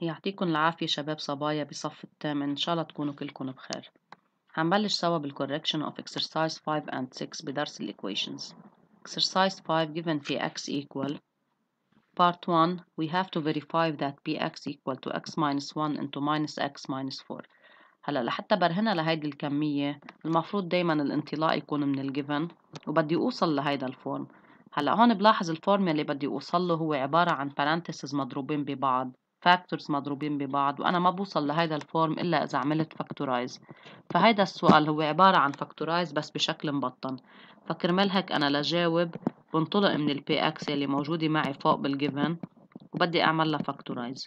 يعطيكم العافية شباب صبايا بصف الثامن، إن شاء الله تكونوا كلكم بخير. هنبلش سوا بالcorrection of exercise 5 and 6 بدرس equations. Exercise 5 given px equal Part 1 we have to verify that px equal to x minus 1 into minus x minus 4. هلا لحتى برهنها لهيدي الكمية المفروض دايما الانطلاق يكون من الجيفن وبدي أوصل لهيدا الفورم. هلا هون بلاحظ الفورم اللي بدي أوصل له هو عبارة عن parentheses مضروبين ببعض، factors مضروبين ببعض، وأنا ما بوصل لهيدا الفورم إلا إذا عملت factorize. فهيدا السؤال هو عبارة عن factorize بس بشكل مبطن، فكرمال هيك أنا لجاوب بنطلق من البي اكس اللي موجودة معي فوق بالجيفن وبدي أعمل لها factorize.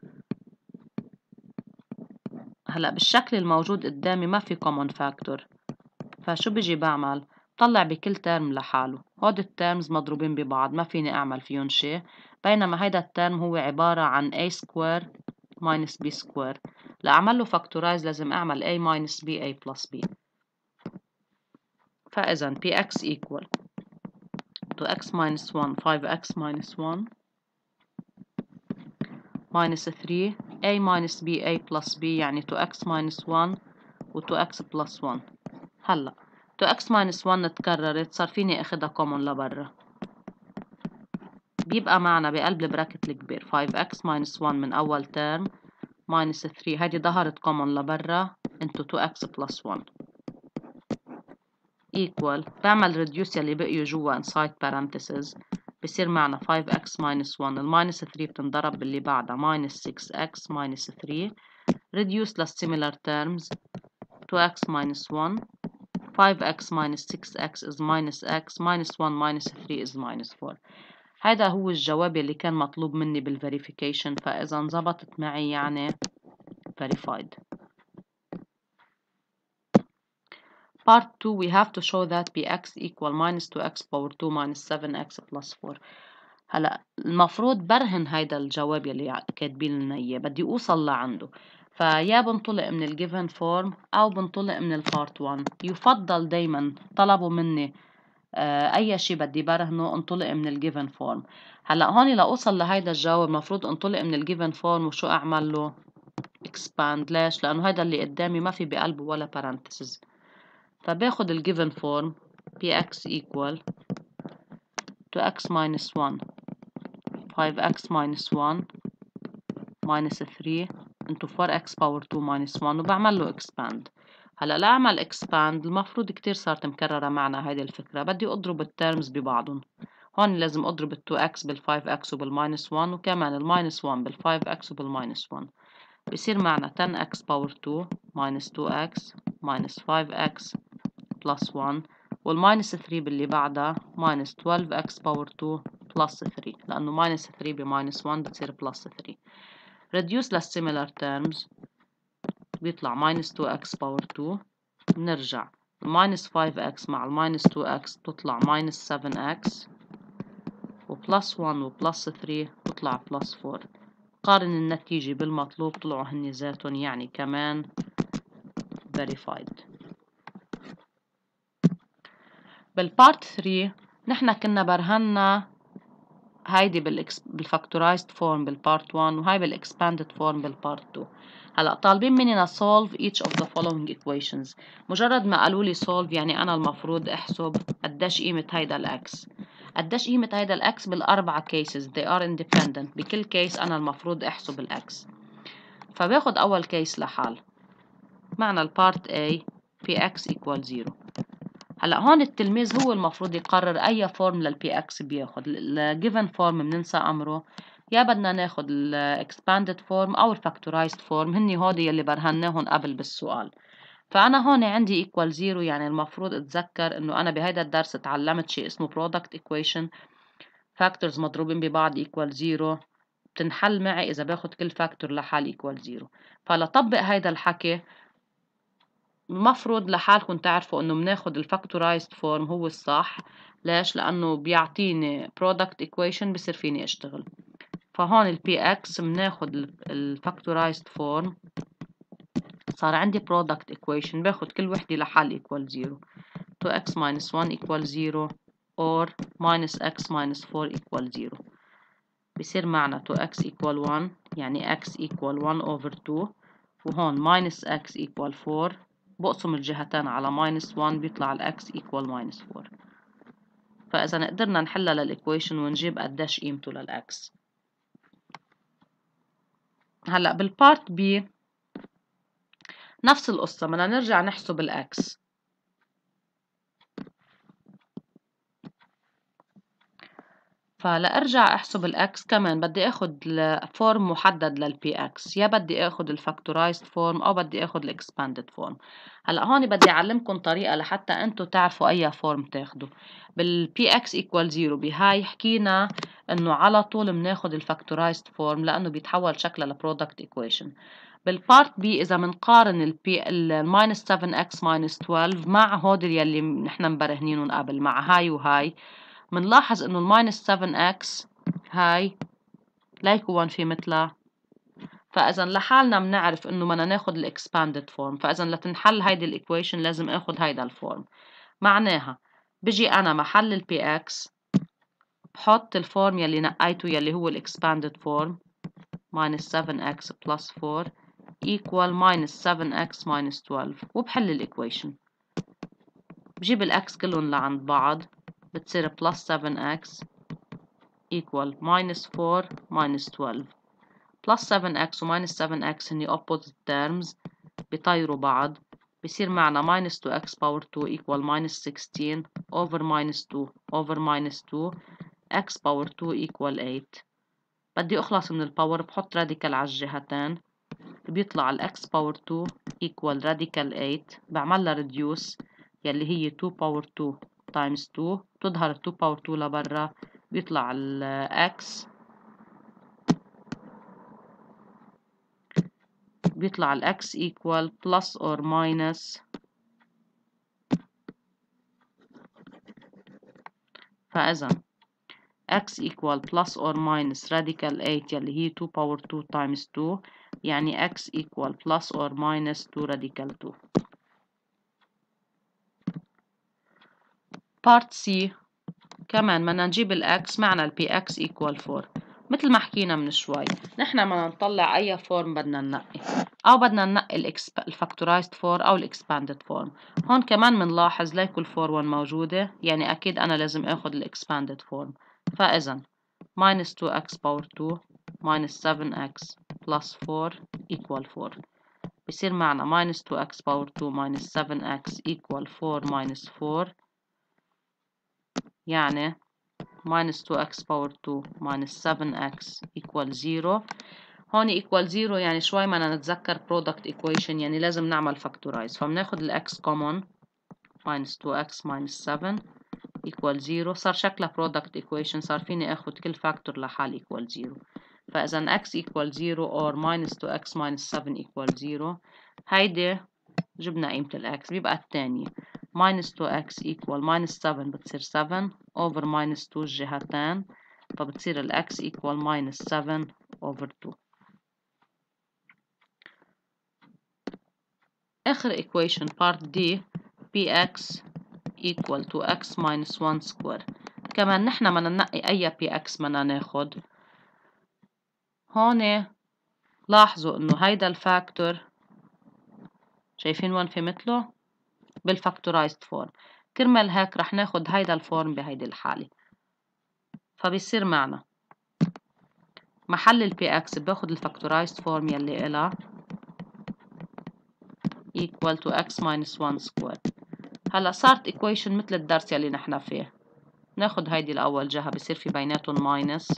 هلا بالشكل الموجود قدامي ما في common factor، فشو بيجي بعمل؟ بطلع بكل ترم لحاله. هود الترمز مضروبين ببعض ما فيني أعمل فيهم شيء، بينما هيدا الترم هو عبارة عن a square minus b square. لأعمل له factorize لازم أعمل a minus b a plus b. فإذا px equal to x minus 1 5x minus 1 minus 3 a minus b a plus b يعني to x minus 1 و to x plus 1. هلأ to x minus 1 تكررت صار فيني اخدها common لبرا، بيبقى معنا بقلب البراكت الكبير 5x minus 1 من أول ترم minus 3 هيدي ظهرت common لبرا into 2x plus 1 equal بعمل reduce يلي بقيوا جوا inside parentheses بصير معنا 5x minus 1 الماينس 3 بتنضرب باللي بعدها minus 6x minus 3 reduce للsimilar terms 2x minus 1 5x minus 6x is minus x minus 1 minus 3 is minus 4. هذا هو الجواب اللي كان مطلوب مني بالفيريفيكيشن، فإذا انضبطت معي يعني verified. Part 2 we have to show that bx equal minus 2x power 2 minus 7x plus 4. هلا المفروض برهن هيدا الجواب اللي كاتبين لنا اياه، بدي اوصل لعنده، فيا بنطلق من الجيفن فورم او بنطلق من البارت 1. يفضل دايما طلبوا مني اي شيء بدي برهنه انطلق من الجيفن فورم. هلا هون لاوصل لهيدا الجواب المفروض انطلق من الجيفن فورم وشو اعمل له expand. ليش؟ لانه هيدا اللي قدامي ما في بقلبه ولا parentheses، فباخد الجيفن فورم px equal to x minus 1 5x minus 1 minus 3 into 4x power 2 minus 1 وبعمل له expand. هلا لأعمل expand المفروض كتير صارت مكررة معنا هيدي الفكرة، بدي أضرب الترمز ببعضهم. هون لازم أضرب ال 2x بال 5x وبال 1 وكمان ال 1 بال 5x وبال 1 بيصير معنا 10x power 2 minus 2x minus 5x plus 1 وال 3 باللي بعدها minus 12x power 2 plus 3 لأنه minus 3 ب 1 بتصير plus 3. reduce للsimilar terms بيطلع minus 2x power 2 بنرجع minus 5x مع minus 2x بتطلع minus 7x و plus 1 و plus 3 بتطلع plus 4. قارن النتيجة بالمطلوب طلعوا هني ذاتهم يعني كمان verified. بالبارت 3 نحن كنا برهنا هيدي بالفاكتورايزد فورم بالبارت 1 وهاي بالاكسباندد فورم بالبارت 2. هلا طالبين مننا solve each of the following equations. مجرد ما قالوا لي solve يعني انا المفروض احسب قديش قيمة هيدا الاكس، قديش قيمة هيدا الاكس بالاربعة cases they are independent. بكل كيس انا المفروض احسب الاكس، فباخد اول كيس لحال معنى البارت A في x equal 0. هلا هون التلميذ هو المفروض يقرر اي فورم للبي اكس بياخد. الجيفن فورم بننسى امره، يا بدنا ناخد الاكسباندد فورم او الفاكتورايزد فورم، هني هودي يلي برهناهم قبل بالسؤال. فانا هون عندي ايكوال 0 يعني المفروض اتذكر انه انا بهيدا الدرس تعلمت شيء اسمه برودكت ايكويشن، فاكتورز مضروبين ببعض ايكوال 0 بتنحل معي اذا باخد كل فاكتور لحال ايكوال 0. فلطبق هيدا الحكي المفروض لحالكم تعرفوا انه بناخد الفاكتورايزد فورم هو الصح. ليش؟ لانه بيعطيني product equation بصير فيني اشتغل. فهون البي اكس بناخد الفاكتورايزد فورم صار عندي product equation باخد كل وحدة لحال equal 0. 2x minus 1 equal 0 or minus x minus 4 equal 0. بصير معنا 2x equal 1 يعني x equal 1 over 2 وهون minus x equal 4 بقسم الجهتين على minus 1 بيطلع ال x equal minus 4. فإذا قدرنا نحلها للإيكويشن ونجيب قديش قيمته للx. هلأ بالبارت B نفس القصة، بدنا نرجع نحسب الx. فلأرجع أحسب الx كمان بدي أخد فورم محدد للpx، يا بدي أخد الفاكتورايزد فورم أو بدي أخد الإكسباندد فورم. هلأ هون بدي أعلمكم طريقة لحتى أنتوا تعرفوا أي فورم تاخدوا. بالpx equal 0 بهاي حكينا إنه على طول بناخد الفاكتورايزد فورم لأنه بيتحول شكلها لبرودكت إيكويشن. بالبارت B إذا بنقارن ال minus 7x minus 12 مع هودل يلي نحن مبرهنينهم قبل مع هاي وهاي، منلاحظ إنه ال minus 7x هاي لا يكون في مثلها. فإذا لحالنا بنعرف إنه بدنا ناخد ال expanded form، فإذا لتنحل هيدي الإيكويشن لازم آخد هيدا الفورم. معناها بجي أنا محل ال px بحط الفورم يلي نقيته يلي هو ال expanded form minus 7x plus 4 equal minus 7x minus 12 وبحل الإيكويشن. بجيب الأكس كلهم لعند بعض بتصير plus 7x equal minus 4 minus 12 plus 7x و minus 7x هني opposite terms بيطيروا بعض بصير معنا minus 2x power 2 equal minus 16 over minus 2 over minus 2 x power 2 equal 8. بدي أخلص من الباور بحط راديكال على الجهتين بيطلع ال x power 2 equal radical 8. بعملها reduce يلي هي 2 power 2 times 2 بتظهر 2 power 2 لبرا بيطلع ال x بيطلع ال x equal plus or minus. فإذا x equal plus or minus radical 8 يلي هي 2 power 2 times 2 يعني x equal plus or minus 2 radical 2. part C كمان بدنا نجيب الx معنا ال px equal 4. مثل ما حكينا من شوي نحن بدنا نطلع أي فورم بدنا ننقي، أو بدنا ننقي الفاكتورايزد فورم أو الإكسباندد فورم. هون كمان بنلاحظ لا كل 4 1 موجودة، يعني أكيد أنا لازم آخد الإكسباندد فورم. فإذا minus 2x power 2 minus 7x plus 4 equal 4. بصير معنا minus 2x power 2 minus 7x equal 4 minus 4 يعني minus 2x power 2 minus 7x equal 0. هون equal 0 يعني شوي ما نتذكر product equation يعني لازم نعمل factorize، فبناخد ال x common minus 2x minus 7 equal 0. صار شكلها product equation، صار فيني اخد كل factor لحال equal 0. فإذا x equal 0 or minus 2x minus 7 equal 0 هيدي جبنا قيمة ال x. بيبقى الثانية minus 2x equal minus 7 بتصير 7 over minus 2 الجهتين، فبتصير ال x equal minus 7 over 2. آخر equation part D px equal to x minus 1 square. كمان نحن بدنا ننقي أي px بدنا ناخد. هون لاحظوا إنه هيدا الفاكتور شايفين وين في مثله بالفاكتورايزد فورم، كرمال هيك رح ناخد هيدا الفورم بهيدي الحالة. فبيصير معنا محل ال px باخد الفاكتورايزد فورم يلي إلها equal to x minus 1 square. هلا صارت equation مثل الدرس يلي نحن فيه. ناخد هيدي الأول جهة بصير في بيناتهم minus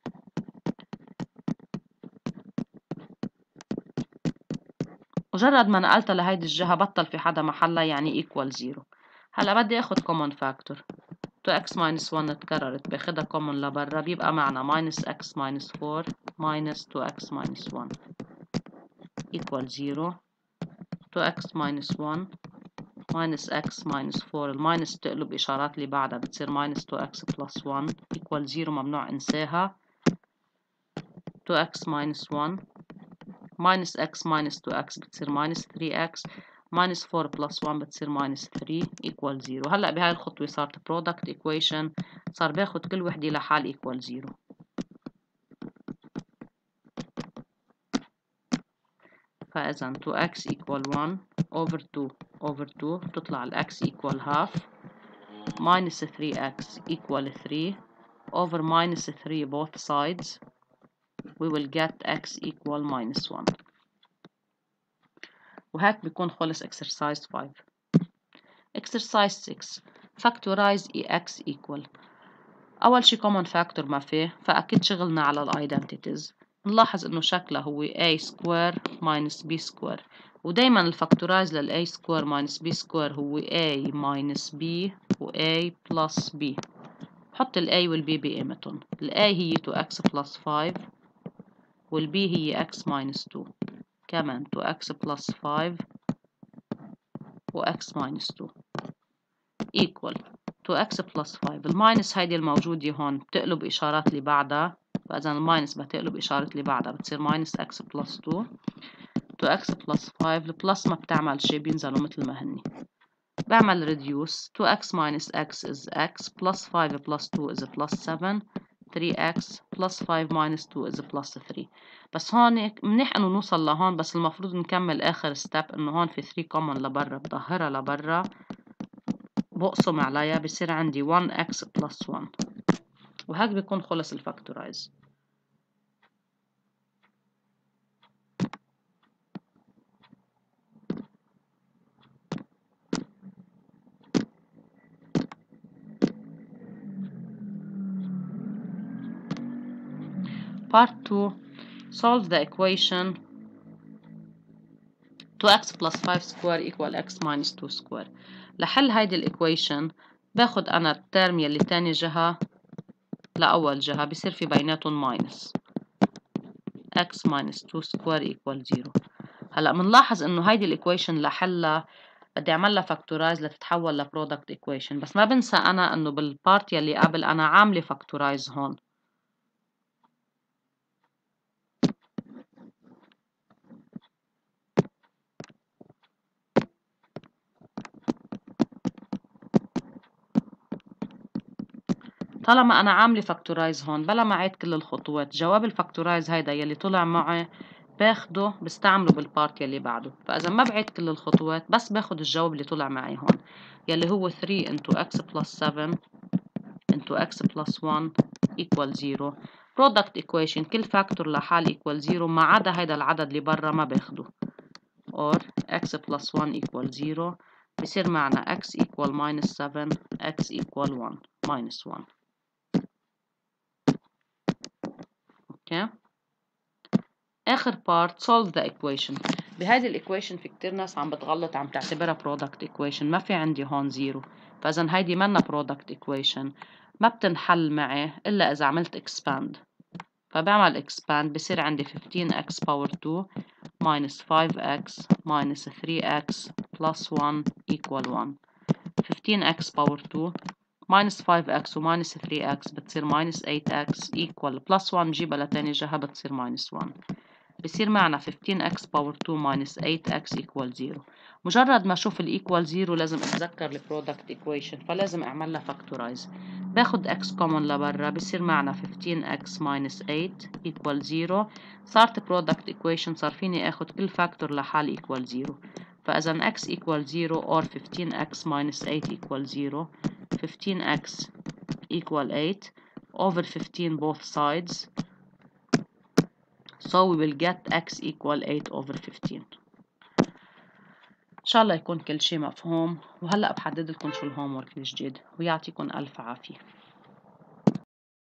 مجرد ما نقلتها لهيدي الجهة بطل في حدا محلها يعني equal 0. هلا بدي اخد common factor 2x minus 1 تكررت باخدها common لبرا بيبقى معنا minus x minus 4 minus 2x minus 1 equal 0. 2x minus 1 minus x minus 4 الماينس تقلب إشارات اللي بعدها بتصير minus 2x plus 1 equal 0 ممنوع انساها. 2x minus 1 minus x minus 2x بتصير minus 3x minus 4 plus 1 بتصير minus 3 equal 0. هلأ بهاي الخطوة صارت product equation، صار باخد كل وحدة لحال equal 0. فإذا 2x equal 1 over 2 over 2 بتطلع ال x equal half minus 3x equal 3 over minus 3 both sides we will get x equal minus 1. وهيك بيكون خلص exercise 5. exercise 6 factorize x equal. أول شي common factor ما فيه فأكيد شغلنا على ال identities. نلاحظ إنه شكله هو a square minus b square ودايما الفاكتورايز لل a square minus b square هو a minus b و a plus b. حط ال a وال b بقيمتهم. ال a هي 2x plus 5 وال b هي x minus 2 كمان 2x plus 5 و x minus 2 equal 2x plus 5. الماينس هيدي الموجودة هون بتقلب إشارات اللي بعدها فإذا الماينس بتقلب إشارة اللي بعدها بتصير minus x plus 2 2x plus 5. البلس ما بتعمل شي بينزلوا مثل ما هني. بعمل reduce 2x minus x is x plus 5 plus 2 is plus 7 3x plus 5 minus 2 is plus 3. بس هون منيح انه نوصل لهون بس المفروض نكمل اخر ستيب انه هون في 3 common لبرا بظهرها لبرا بقسم عليها بصير عندي 1x plus 1 وهيك بيكون خلص الفاكتورايز. Part 2 solve the equation 2x plus 5 square equal x minus 2 square. لحل هيدي الإيكويشن باخد أنا الترم يلي تاني جهة لأول جهة بصير في بيناتهم ماينس x minus 2 square equal 0. هلأ منلاحظ إنه هيدي الإيكويشن لحلها بدي أعملها فاكتورايز لتتحول لبرودكت إيكويشن بس ما بنسى أنا إنه بالبارت يلي قبل أنا عاملة فاكتورايز هون. طالما أنا عاملة فاكتورايز هون بلا ما أعيد كل الخطوات جواب الفاكتورايز هيدا يلي طلع معي باخده بستعمله بالبارت يلي بعده. فإذا ما بعيد كل الخطوات بس باخد الجواب اللي طلع معي هون يلي هو 3 into x plus 7 into x plus 1 equal 0. product equation كل فاكتور لحال equal 0 ما عدا هيدا العدد اللي برا ما باخده or x plus 1 equal 0 بصير معنا x equal minus 7 x equal 1 minus 1. اوكي آخر part solve the equation. بهذه الإيكويشن في كتير ناس عم بتغلط عم تعتبرها product equation ما في عندي هون زيرو فإذا هيدي منا product equation ما بتنحل معي إلا إذا عملت expand. فبعمل expand بصير عندي 15x power 2 minus 5x minus 3x plus 1 equal 1. 15x power 2 minus 5x و minus 3x بتصير minus 8x equal plus 1 بجيبها لتاني جهة بتصير minus 1. بصير معنا 15x power 2 minus 8x equal 0. مجرد ما أشوف ال equal 0 لازم أتذكر ال product equation فلازم أعمل لها factorize. باخد x common لبرا بصير معنا 15x minus 8 equal 0. صارت product equation صار فيني أخد كل factor لحال equal 0. فإذا x equal 0 or 15x minus 8 equal 0 15x equal 8 over 15 both sides so we will get x equal 8 over 15. إن شاء الله يكون كل شيء مفهوم وهلأ بحدد لكم شو الهوم ورك الجديد ويعطيكم ألف عافية.